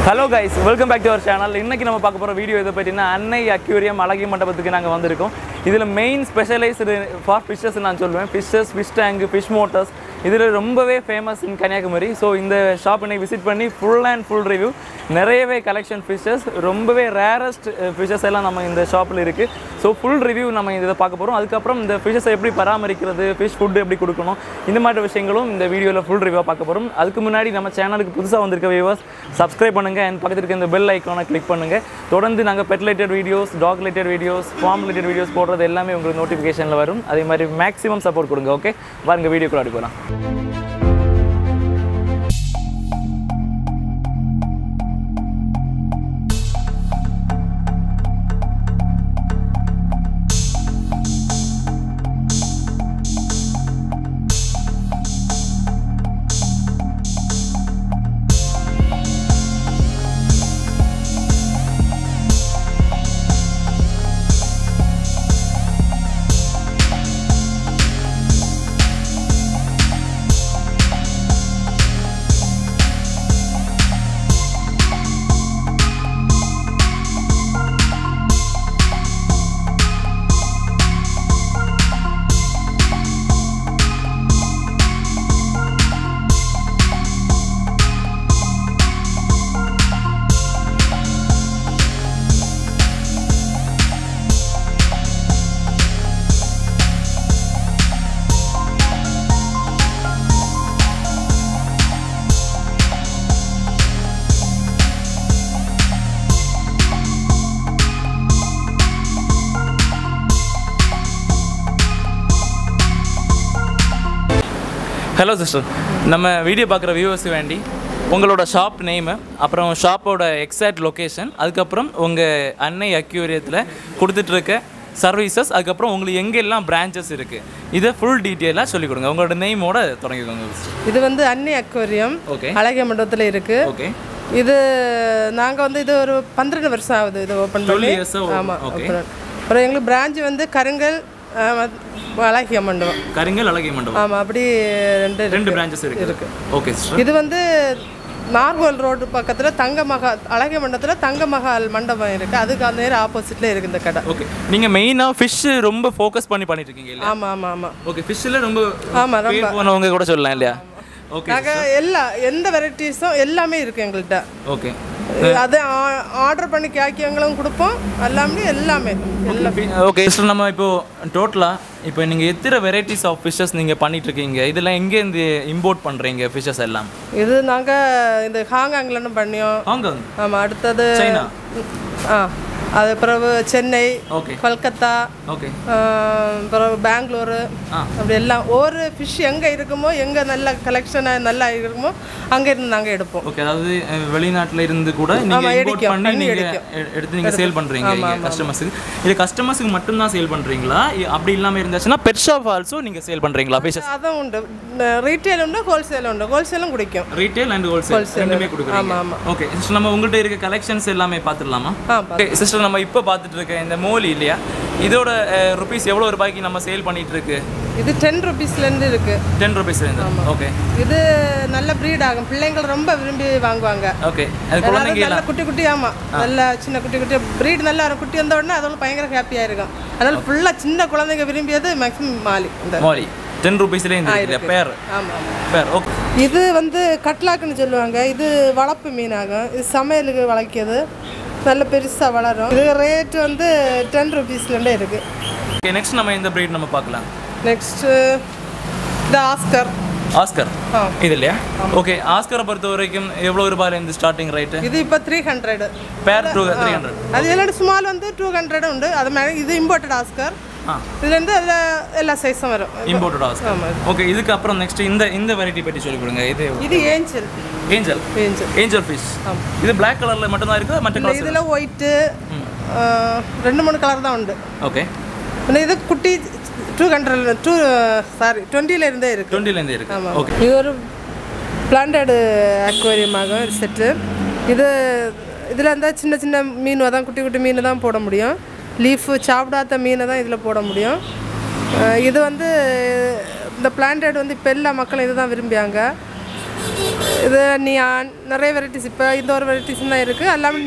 Hello guys, welcome back to our channel. இன்னைக்கு நம்ம பார்க்க போற வீடியோ எதை பத்தினா அன்னை அக்வேரியம் அழகியமண்டபத்துக்கு நாங்க வந்திருக்கோம். இதுல மெயின் ஸ்பெஷலைஸ்டு ஃபார் ஃபிஷஸ் நான் சொல்லுவேன். Fishes, fish tank, fish motors இதுல ரொம்பவே ஃபேமஸ் இன் கன்னியாகுமரி. ஸோ இந்த ஷாப் இன்னைக்கு விசிட் பண்ணி ஃபுல் ரிவ்யூ நிறையவே கலெக்ஷன் ஃபிஷஸ் ரொம்பவே ரேரஸ்ட் ஃபிஷஸ் எல்லாம் நம்ம இந்த ஷாப்பில் இருக்குது. ஸோ ஃபுல் ரிவ்யூ நம்ம இதை பார்க்க போகிறோம். அதுக்கப்புறம் இந்த ஃபிஷஸை எப்படி பராமரிக்கிறது, ஃபிஷ் ஃபுட்டு எப்படி கொடுக்கணும், இந்த மாதிரி விஷயங்களும் இந்த வீடியோவில் ஃபுல் ரிவ்யூவாக பார்க்க போகிறோம். அதுக்கு முன்னாடி நம்ம சேனலுக்கு புதுசாக வந்திருக்க வியூவர்ஸ் சப்ஸ்கிரைப் பண்ணுங்கள் அண்ட் பக்கத்தில் இருக்க இந்த பெல் ஐக்கானை கிளிக் பண்ணுங்கள். தொடர்ந்து நாங்கள் pet related videos, dog related videos, farm related videos போடுறது எல்லாமே உங்களுக்கு நோட்டிஃபிகேஷனில் வரும். அதே மாதிரி மேக்ஸிமம் சப்போர்ட் கொடுங்க. ஓகே, வாங்க வீடியோக்குள்ள அடி போகலாம். ஹலோ சிஸ்டர், நம்ம வீடியோ பார்க்குற வியூவர்ஸு வேண்டி உங்களோட ஷாப் நேமு, அப்புறம் ஷாப்போட எக்ஸாக்ட் லொக்கேஷன், அதுக்கப்புறம் உங்கள் அன்னை அக்வேரியத்தில் கொடுத்துட்ருக்க சர்வீசஸ், அதுக்கப்புறம் உங்களுக்கு எங்கெல்லாம் பிரான்ச்சஸ் இருக்குது, இதை ஃபுல் டீட்டெயிலாக சொல்லிக் கொடுங்க. உங்களோட நேமோட தொடங்கிக்கோங்க. இது வந்து அன்னை அக்வேரியம் ஓகே, அழகியமண்டபத்தில் இருக்குது. ஓகே, இது நாங்கள் வந்து இது ஒரு 12 வருஷம் ஆகுது இது ஓப்பன் பண்ணி. ஆமாம். அப்புறம் எங்களுக்கு பிரான்ச் வந்து கருங்கல், அழகியமண்டபம். கருங்கல், அழகியமண்டபம். ஆமாம், அப்படி ரெண்டு பிரான்ச்சஸ் இருக்கு. ஓகே சிஸ்டர், இது வந்து நார்மல் ரோடு பக்கத்தில் தங்கமஹால், அழகியமண்டபத்தில் தங்கமஹால் மண்டபம் இருக்குது. அதுக்கு அந்த நேரம் ஆப்போசிட்டில் இருக்குது இந்த கடை. ஓகே, நீங்கள் மெயினாக ஃபிஷ் ரொம்ப ஃபோக்கஸ் பண்ணிட்டு இருக்கீங்க இல்லையா? ஆமாம் ஆமாம் ஆமாம். ஓகே, ஃபிஷ்ஷில் ரொம்ப ரொம்ப போனவங்க கூட சொல்லலாம் இல்லையா? ஓகே, நாங்கள் எந்த வெரைட்டிஸும் எல்லாமே இருக்குது எங்கள்கிட்ட. ஓகே, அதை ஆர்டர் பண்ணி கேக்கியங்களும் கொடுப்போம், எல்லாமே ஓகே சிஸ்டர். நம்ம இப்போது டோட்டலாக இப்போ நீங்கள் எத்தனை வெரைட்டிஸ் ஆஃப் ஃபிஷ்ஷஸ் நீங்கள் பண்ணிகிட்ருக்கீங்க? இதெல்லாம் எங்கேருந்து இம்போர்ட் பண்ணுறீங்க ஃபிஷ்ஷஸ் எல்லாம்? இது நாங்கள் இந்த ஹாங்காங்லேருந்து பண்ணியோம். ஹாங்காங்? ஆமாம். அடுத்தது சைனா. அது பிறகு சென்னை, ஓகே, கல்கத்தா, ஓகே, பிறகு பெங்களூரு, அப்படி எல்லாம் ஒரு ஃபிஷ் எங்கே இருக்குமோ, எங்கே நல்ல கலெக்ஷனாக நல்லா இருக்குமோ அங்கே இருந்து நாங்கள் எடுப்போம். ஓகே, அதாவது வெளிநாட்டில் இருந்து கூட நீங்கள் இம்போர்ட் பண்ணி நீங்கள் எடுத்து நீங்கள் சேல் பண்ணுறீங்க கஸ்டமர்ஸுக்கு. இது கஸ்டமர்ஸுக்கு மட்டும்தான் சேல் பண்ணுறீங்களா? அப்படி இல்லாமல் இருந்துச்சுன்னா பெட் ஷாப் ஆல்சோ நீங்கள் சேல் பண்ணுறீங்களா ஃபிஷஸ்? அதுவும் உண்டு. ரீட்டெயில் உண்டு, ஹோல்சேல் உண்டு. ஹோல்சேலும் குடிக்கும். ரீட்டெயில் அண்ட் ஹோல்சேல் ரெண்டுமே கொடுக்குறோம். ஆமாம் ஆமாம். ஓகே சிஸ்டர், நம்ம உங்கள்கிட்ட இருக்க கலெக்ஷன்ஸ் எல்லாமே பார்த்துடலாமா? ஓகே சிஸ்டர், நம்ம இப்போ பார்த்துட்டு இருக்க இந்த மோலி இல்லையா, இதோட ருபீஸ் எவ்வளோ ரூபாய்க்கு நம்ம சேல் பண்ணிட்டு இருக்கு? இது 10 ரூபீஸ்லேருந்து இருக்கு. 10 ரூபீஸ்லேருந்து. ஓகே, இது நல்ல ப்ரீட் ஆகும், பிள்ளைங்கள் ரொம்ப விரும்பி வாங்குவாங்க. ஓகே, அது குழந்தைங்க நல்ல குட்டி குட்டி. ஆமாம், நல்ல சின்ன குட்டி குட்டி ப்ரீட் நல்லா இருக்கும். குட்டி வந்த உடனே அதோட பயங்கர ஹாப்பியாக இருக்கும். அதனால ஃபுல்லாக சின்ன குழந்தைங்க விரும்பியது மேக்ஸிமம் மாலி. இந்த மாலி 10 ரூபீஸ்லேயே இந்த பேர். ஆமாம், பேர். ஓகே, இது வந்து கட்லாக்குன்னு சொல்லுவாங்க. இது வளர்ப்பு மீனாகும். இது சமையலுக்கு வளர்க்கியது, நல்ல பெருசாக வளரும். இது ரேட் வந்து 10 ரூபீஸ்லேருந்தே இருக்குது. ஓகே, நெக்ஸ்ட் நம்ம இந்த ப்ரீட் நம்ம பார்க்கலாம். நெக்ஸ்ட்டு இந்த ஆஸ்கர். ஆஸ்கர் இது இல்லையா? ஓகே, ஆஸ்கரை பொறுத்த வரைக்கும் எவ்வளோ ரூபாயிலேருந்து ஸ்டார்டிங் ரேட்டு? இது இப்போ 300 பேர். 300. அது எல்லாம் ஸ்மால் வந்து 200 உண்டு. அது மாதிரி இது இம்போர்ட்டட் ஆஸ்கர். இதுலேருந்து அதில் எல்லா சைஸும் வரும், இம்போர்ட்டட் ஆஸ்கர். ஓகே, இதுக்கு அப்புறம் நெக்ஸ்ட் இந்த வெரைட்டி பற்றி சொல்லிக் கொடுங்க. இது ஏஞ்சல். Angel angel fish. இது பிளாக் கலரில் மட்டும்தான் இருக்குது, மற்ற கலர் இதில் ஒயிட்டு 2-3 கலர் தான் உண்டு. ஓகே, இது குட்டி 20லேருந்தே இருக்குது. 20லேருந்தே இருக்குது. ஓகே, இது ஒரு பிளான்டட் அக்வேரியம் ஆகும் செட்டு. இதில் இருந்தால் சின்ன சின்ன மீன் தான், குட்டி குட்டி மீன் தான் போட முடியும். லீஃபு சாப்பிடாத மீனை தான் இதில் போட முடியும். இது வந்து இந்த பிளான்டட் வந்து இப்போ எல்லா மக்களும் இது தான் விரும்பியாங்க. இது நியான் நிறைய வெரைட்டிஸ் இப்போ இந்த ஒரு வெரைட்டிஸ் தான் இருக்குது. எல்லாமே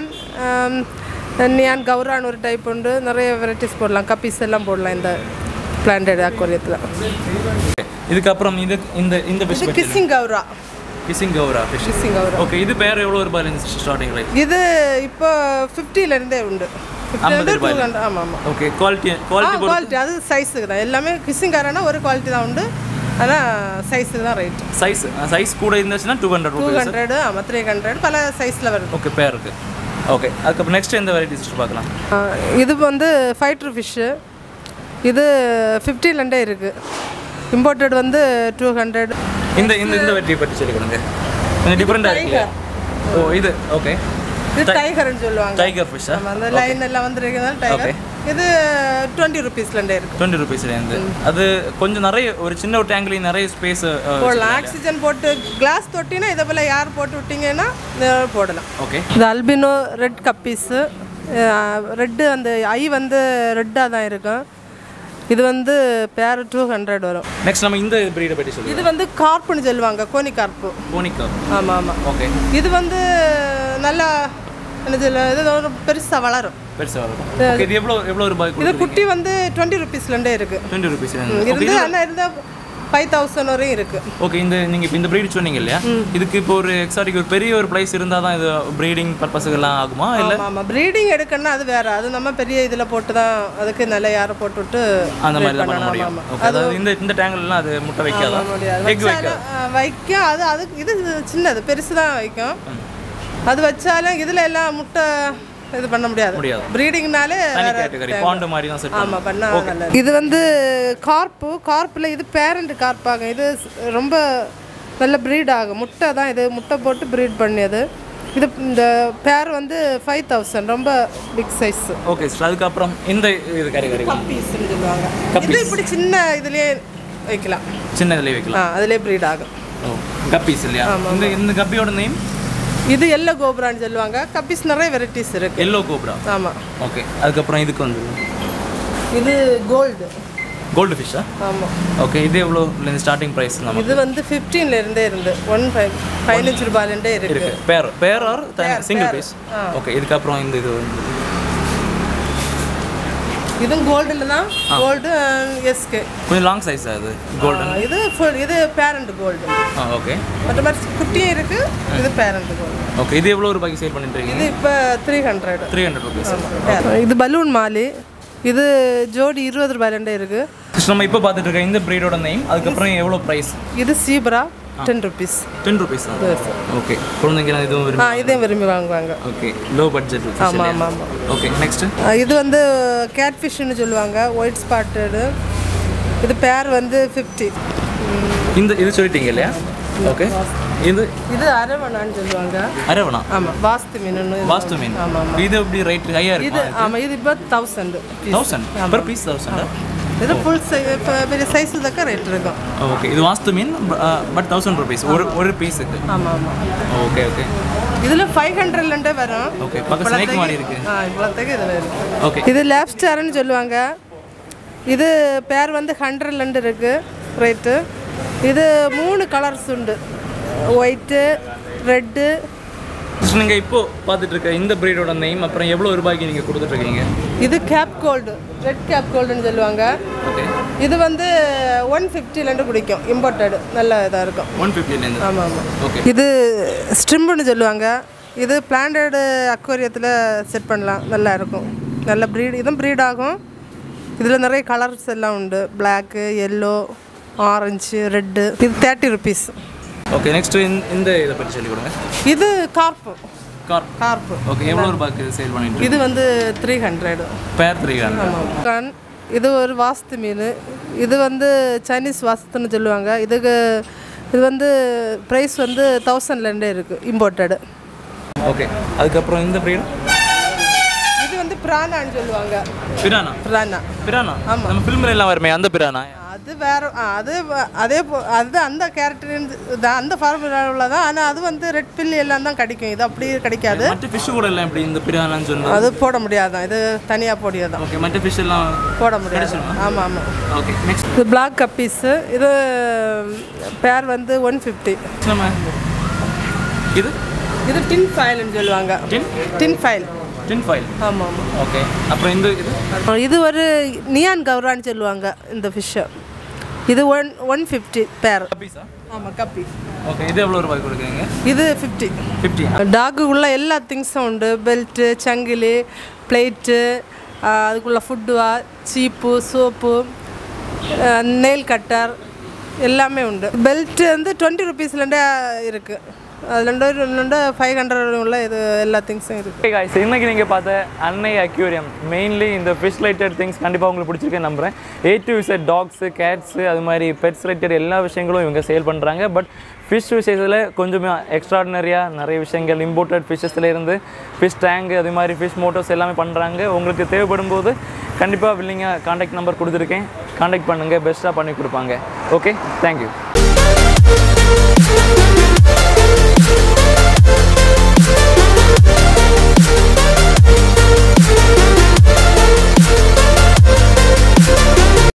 நியான் கௌரான்னு ஒரு டைப் உண்டு. நிறைய வெரைட்டிஸ் போடலாம், கப்பீஸ் எல்லாம் போடலாம் இந்த பிளான்டட் அக்வாரியத்தில். இதுக்கப்புறம் இது இந்த fish kissing gourami. Kissing gourami fish. Kissing gourami. Okay, இது பேர் எவ்வளோ ரூபாயிலேருந்து ஸ்டார்டிங் ரைட்? இது இப்போ 50லேருந்தே உண்டு. 50 ரூபாய். ஆமாம் ஆமாம். ஓகே, குவாலிட்டி அது சைஸுக்கு தான் எல்லாமே. கிஸ்ஸிங் கௌரானா ஒரு குவாலிட்டி தான் உண்டு, ஆனால் சைஸுக்கு தான் ரேட். சைஸ் கூட இருந்துச்சுன்னா 200. ஆமாம் 300 பல சைஸில் வருது. ஓகே, பேருக்கு. ஓகே, அதுக்கப்புறம் நெக்ஸ்ட் எந்த வெரைட்டிஸ் பார்க்கலாம்? இது வந்து ஃபைட்ரு ஃபிஷ்ஷு. இது 50லேருந்தே இருக்குது. இம்போர்ட்டட் வந்து 200. இந்த வெரைட்டி பற்றி சொல்லி கொடுங்க. கொஞ்சம் டிஃப்ரெண்டாக இருக்கு. ஓ, இது ஓகே. இது டைகர்னு சொல்லுவாங்க. Tiger fish. அந்த லைன் எல்லாம் வந்துருக்குதான் டைகர். இது 20 ரூபீஸ்லேருந்தே இருக்குது. 20 ரூபீஸ்லேருந்து. அது கொஞ்சம் நிறைய ஒரு சின்ன ஒரு டேங்க்லேயும் நிறைய ஸ்பேஸ் போடலாம். ஆக்சிஜன் போட்டு கிளாஸ் தொட்டினா இதை போல் யார் போட்டு விட்டிங்கன்னா போடலாம். ஓகே. இது அல்பினோ ரெட் கப்பீஸு. ரெட்டு அந்த ஐ வந்து ரெட்டாக தான் இருக்கும். இது வந்து பேர் 200 வரும். நெக்ஸ்ட் நம்ம இந்த பிரீடை பற்றி சொல்லுங்கள். இது வந்து கார்ப்புன்னு சொல்லுவாங்க, கோனி கார்ப்பு. ஆமாம் ஆமாம். ஓகே. இது வந்து நல்லா என்ன சொல்ல, இது ஒரு பெருசாக வளரும். ஓகே, இது எவ்வளோ ரூபாய்? இது குட்டி வந்து 20 ரூபீஸ்லேருந்தே இருக்குது. 20 ரூபீஸ்லேருந்து இருந்து ஆனால் இருந்தால் 5000 வரையும் இருக்குது. ஓகே, நீங்கள் இப்போ இந்த ப்ரீட் சொன்னீங்க இல்லையா, இதுக்கு இப்போ ஒரு எக்ஸாட்டிக் ஒரு பெரிய ஒரு ப்ரைஸ் இருந்தால் தான் இது ப்ரீடிங் பர்பஸுக்கெல்லாம் ஆகுமா? இல்லை ஆமாம், ப்ரீடிங் எடுக்கணும்னா அது வேறு. அது நம்ம பெரிய இதில் போட்டு தான் அதுக்கு நல்ல யாரை போட்டு விட்டு அந்த மாதிரி தான் பண்ண முடியும். அதாவது இந்த டேங்கிள்லாம் அது முட்டை வைக்காதா? எக் வைக்கும். அதுக்கு இது சின்னது, பெருசு தான் வைக்கும். அது வச்சாலும் இதில் எல்லாம் முட்டை இது பண்ண முடியாது. ப்ரீடிங்னாலே பாண்ட் மாதிரி தான் செட். ஆமாம், பண்ணா நல்லது. இது வந்து கார்ப்பில் இது பேரண்ட் கார்ப் ஆகும். இது ரொம்ப நல்ல ப்ரீட் ஆகும். முட்டை தான் இது, முட்டை போட்டு ப்ரீட் பண்ணியது. இது இந்த பேர் வந்து 5000, ரொம்ப பிக் சைஸ். ஓகே, அதுக்கப்புறம் இந்த இது கப்பீஸ்ன்னு சொல்லுவாங்க. இது இப்படி சின்ன இதுலேயே வைக்கலாம். சின்ன இதுலேயே வைக்கலாம். அதிலே ப்ரீட் ஆகும். கப்பீஸ் இல்லையா? இந்த கப்பியோட நேம் இது எல்லோ கோப்ரான்னு சொல்லுவாங்க. கப்பீஸ் நிறைய வெரைட்டிஸ் இருக்கு. Yellow cobra. ஆமாம். ஓகே, அதுக்கப்புறம் இதுக்கு வந்து இது கோல்டு ஃபிஷ்ஷா? ஆமாம். ஓகே, இது எவ்வளோ ஸ்டார்டிங் ப்ரைஸ்? இது வந்து 15லேருந்தே இருந்து 15 ரூபாயிலேருந்தே இருக்கு. பேர் ஆர் சிங்கிள் பீஸ்? ஓகே, இதுக்கப்புறம் இந்த இது இதுவும் கோல்டில் தான். கோல்டு எஸ்கே கொஞ்சம் லாங் சைஸ் அது கோல்டன். இது பேரண்ட் கோல்டு. ஓகே, மற்ற மாதிரி குட்டியே இருக்கு. இது பேரண்ட் கோல்டு. ஓகே, இது எவ்வளோ ரூபாய்க்கு சேல் பண்ணிட்டு இருக்கீங்க? இது இப்போ 300 ரூபீஸ். இது பலூன் மாலி. இது ஜோடி 20 ரூபாயிலேருந்தே இருக்கு. நம்ம இப்போ பார்த்துட்டு இருக்க இந்த ப்ரீடோட நேம், அதுக்கப்புறம் எவ்வளோ ப்ரைஸ்? இது சீப்ரா 10 ரூபீஸ். 10 ரூபீஸ். ஓகே, குழந்தைங்க இதையும் விரும்பி வாங்குவாங்க. Okay, low budget. ஆமாம் ஆமாம் ஆமாம். ஓகே, நெக்ஸ்ட் இது வந்து கேட் ஃபிஷ்னு சொல்லுவாங்க, ஒயிட் ஸ்பாட்டடு. இது பேர் வந்து 50. இது சொல்லிட்டீங்க இல்லையா? ஓகே, இது அரவணான்னு சொல்லுவாங்க. அரவணா? ஆமாம், வாஸ்து மீன். ஆமாம். இது எப்படி ரேட் ஹையாக இருக்கு? ஆமாம், இது இப்போ 1000 பர் பீஸ். 1000. இது ஃபுல் பெரிய சைஸு தக்க ரேட் இருக்கும். ஓகே, இது வாஸ்து மீன் பட் 1000 ரூபீஸ் ஒரு பீஸுக்கு. ஆமாம் ஆமாம். Okay okay. இதில் 500லேருந்தே வரும். ஓகே, பக்கம் ஸ்னேக் மாதிரி இருக்கு. இவ்வளோத்துக்கு இதில் இருக்கு. ஓகே, இது லேப்ஸ்டார்னு சொல்லுவாங்க. இது பேர் வந்து 100லேருந்து இருக்குது ரேட்டு. இது 3 கலர்ஸ் உண்டு, ஒயிட்டு, ரெட்டு. நீங்கள் இப்போ பார்த்துட்டு இருக்க இந்த ப்ரீடோட நேம், அப்புறம் எவ்வளோ ரூபாய்க்கு நீங்கள் கொடுத்துட்ருக்கீங்க? இது கேப் கோல்டு, ரெட் கேப் கோல்டுன்னு சொல்லுவாங்க. ஓகே, இது வந்து 150லேருந்து குடிக்கும். இம்போர்ட்டடு நல்ல இதாக இருக்கும். 150லேருந்து? ஆமாம் ஆமாம். ஓகே, இது ஸ்ட்ரிம்புன்னு சொல்லுவாங்க. இது பிளான்டடு அக்வாரியத்தில் செட் பண்ணலாம், நல்லா இருக்கும். நல்ல ப்ரீட், இதுவும் ப்ரீட் ஆகும். இதில் நிறைய கலர்ஸ் எல்லாம் உண்டு, பிளாக்கு, எல்லோ, ஆரஞ்சு, ரெட்டு. இது 30 ரூபீஸ். ஓகே, நெக்ஸ்ட் இந்த இதை பற்றி சொல்லி கொடுங்க. இது கார்ப்பு. ஓகே, எவ்வளோ ரூபாய்க்கு சேல் பண்ணிட்டு? இது வந்து 300. பேர் 300. இது ஒரு வாஸ்து மீன். இது வந்து சைனீஸ் வாஸ்துன்னு சொல்லுவாங்க. இது வந்து ப்ரைஸ் வந்து 1000லேருந்தே இருக்குது, இம்போர்ட்டடு. ஓகே, அதுக்கப்புறம் இந்த ப்ரீட் இது வந்து பிரானான்னு சொல்லுவாங்க. பிரானா? ஆமாம், நம்ம ஃபில்மில் எல்லாம் வருமே அந்த பிரானா? அது வேறு. அது அந்த கேரக்டர் அந்த ஃபார்முலாவில் தான். ஆனால் அது வந்து ரெட் பில் எல்லாம் தான் கிடைக்கும். இது அப்படி கிடைக்காது. மற்ற ஃபிஷ் கூட எல்லாம் எப்படி இந்த பிரானான்னு சொன்னால் அது போட முடியாதான். இது தனியாக போடியதான். ஓகே, மற்ற ஃபிஷ் எல்லாம் போட முடியாது. ஆமாம் ஆமாம். ஓகே, நெக்ஸ்ட் இது பிளாக் கப்பீஸு. இது பேர் வந்து 150. நம்ம இது டின் ஃபைல்னு சொல்லுவாங்க. Tin foil. ஆமாம் ஆமாம். ஓகே. அப்புறம் இது ஒரு நியான் கௌரான்னு சொல்லுவாங்க இந்த ஃபிஷ்ஷை. இது 150 பேர். ஆமாம் கப்பி. ஓகே. இது எவ்வளோ ரூபாய் கொடுக்குறீங்க? இது 50. டாக்குக்குள்ள எல்லா திங்ஸும் உண்டு. பெல்ட்டு, சங்கிலி, பிளேட்டு, அதுக்குள்ள ஃபுட்டுவா, சீப்பு, சோப்பு, நெயில் கட்டர் எல்லாமே உண்டு. பெல்ட்டு வந்து 20 ருபீஸ்லேருந்தே இருக்குது. அதுலேருந்து 500 உள்ள இது எல்லா திங்ஸும் இருக்குது. காய்ஸ், இன்றைக்கி நீங்கள் பார்த்த அன்னை அக்யூரியம் மெயின்லி இந்த ஃபிஷ் ரிலேட்டட் திங்ஸ் கண்டிப்பாக உங்களுக்கு பிடிச்சிருக்கேன்னு நம்புகிறேன். A to Z dogs, cats, அது மாதிரி பெட்ஸ் ரிலேட்டட் எல்லா விஷயங்களும் இவங்க சேல் பண்ணுறாங்க. பட் ஃபிஷ் விஷயத்தில் கொஞ்சமே எக்ஸ்ட்ராடினரியாக நிறைய விஷயங்கள் இம்போர்ட்டட் ஃபிஷ்ஷஸ்லேருந்து ஃபிஷ் டேங்கு அது மாதிரி ஃபிஷ் மோட்டர்ஸ் எல்லாமே பண்ணுறாங்க. உங்களுக்கு தேவைப்படும் போது கண்டிப்பாக வில்லிங்காக காண்டாக்ட் நம்பர் கொடுத்துருக்கேன். காண்டாக்ட் பண்ணுங்கள், பெஸ்ட்டாக பண்ணி கொடுப்பாங்க. Okay, thank you.